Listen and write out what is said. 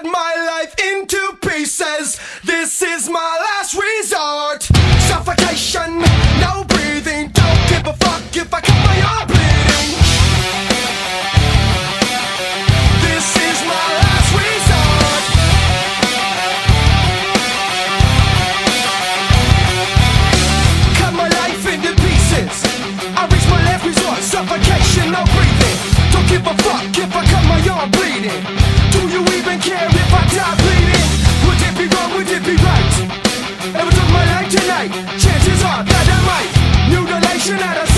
cut my life into pieces. This is my last resort. Suffocation, no breathing. Don't give a fuck if I cut my arm bleeding. This is my last resort. Cut my life into pieces. I reach my last resort. Suffocation, no breathing. Don't give a fuck if I cut my arm bleeding. Do you even care if I die bleeding? Would it be wrong, would it be right? If I took my life tonight, chances are that I might. Mutilation at a